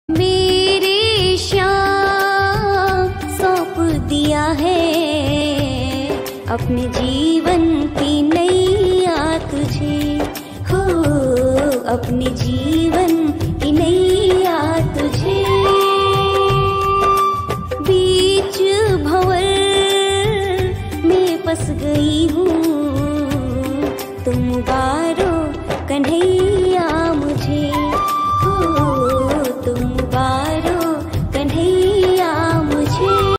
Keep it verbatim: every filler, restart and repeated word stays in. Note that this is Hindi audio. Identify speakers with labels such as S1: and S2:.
S1: मेरे श्याम सौंप दिया है अपने जीवन की नैया तुझे, हो अपने जीवन की नैया तुझे। बीच भंवर में फंस गई हूँ, तुम बारो कन्हैया